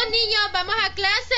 niños, ¿vamos a clase?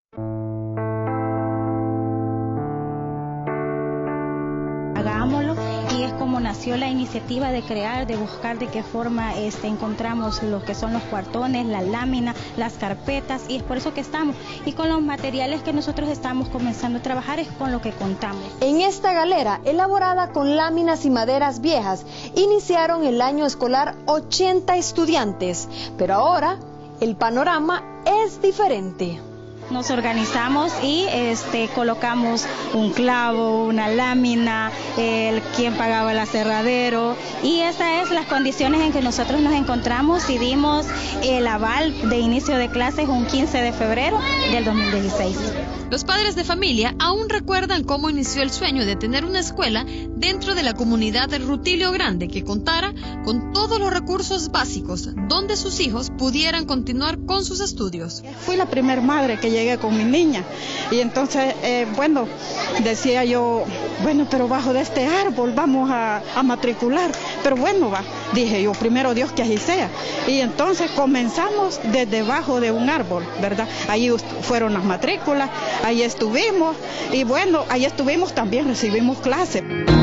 Hagámoslo, y es como nació la iniciativa de crear, de buscar de qué forma encontramos lo que son los cuartones, la lámina, las carpetas, y es por eso que estamos. Y con los materiales que nosotros estamos comenzando a trabajar es con lo que contamos. En esta galera, elaborada con láminas y maderas viejas, iniciaron el año escolar 80 estudiantes, pero ahora el panorama es diferente. Nos organizamos y colocamos un clavo, una lámina, quien pagaba el aserradero, y esas es las condiciones en que nosotros nos encontramos y dimos el aval de inicio de clases un 15 de febrero del 2016. Los padres de familia aún recuerdan cómo inició el sueño de tener una escuela dentro de la comunidad de Rutilio Grande que contara con todos los recursos básicos donde sus hijos pudieran continuar con sus estudios. Fui la primer madre que llegué con mi niña y entonces, decía yo, pero bajo de este árbol vamos a matricular, pero dije yo, primero Dios que así sea, y entonces comenzamos desde debajo de un árbol, ¿verdad? Ahí fueron las matrículas, ahí estuvimos, y ahí estuvimos también, recibimos clases.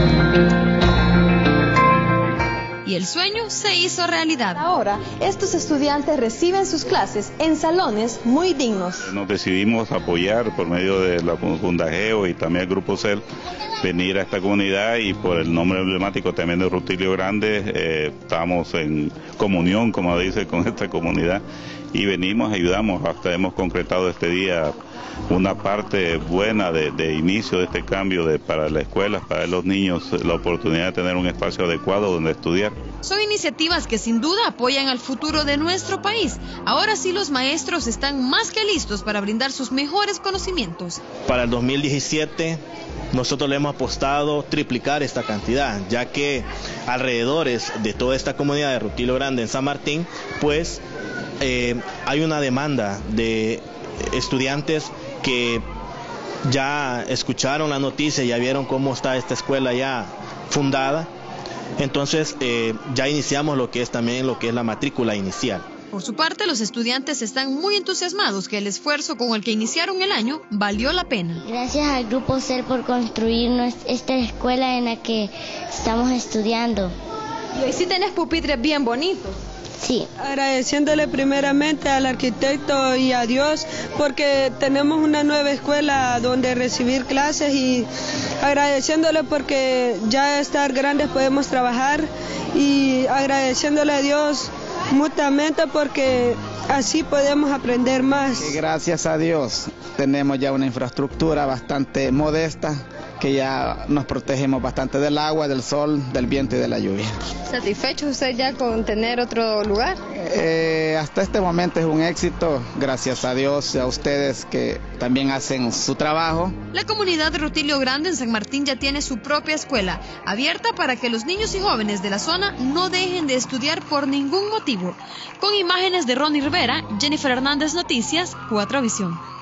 Y el sueño se hizo realidad. Ahora, estos estudiantes reciben sus clases en salones muy dignos. Nos decidimos apoyar por medio de la Fundageo y también el Grupo CEL, venir a esta comunidad, y por el nombre emblemático también de Rutilio Grande, estamos en comunión, como dice, con esta comunidad, y venimos, ayudamos, hasta hemos concretado este día una parte buena de inicio de este cambio para la escuela, para los niños, la oportunidad de tener un espacio adecuado donde estudiar. Son iniciativas que sin duda apoyan al futuro de nuestro país. Ahora sí los maestros están más que listos para brindar sus mejores conocimientos. Para el 2017 nosotros le hemos apostado triplicar esta cantidad, ya que alrededores de toda esta comunidad de Rutilio Grande en San Martín, pues hay una demanda de estudiantes que ya escucharon la noticia, ya vieron cómo está esta escuela ya fundada. Entonces ya iniciamos lo que es la matrícula inicial. Por su parte, los estudiantes están muy entusiasmados que el esfuerzo con el que iniciaron el año valió la pena. Gracias al Grupo CEL por construirnos esta escuela en la que estamos estudiando. Y hoy sí tenés pupitres bien bonitos. Sí. Agradeciéndole primeramente al arquitecto y a Dios porque tenemos una nueva escuela donde recibir clases, y agradeciéndole porque ya estar grandes podemos trabajar, y agradeciéndole a Dios mutuamente porque así podemos aprender más. Gracias a Dios tenemos ya una infraestructura bastante modesta, que ya nos protegemos bastante del agua, del sol, del viento y de la lluvia. ¿Satisfecho usted ya con tener otro lugar? Hasta este momento es un éxito, gracias a Dios y a ustedes que también hacen su trabajo. La comunidad de Rutilio Grande en San Martín ya tiene su propia escuela, abierta para que los niños y jóvenes de la zona no dejen de estudiar por ningún motivo. Con imágenes de Ronnie Rivera, Jennifer Hernández Noticias, 4 Visión.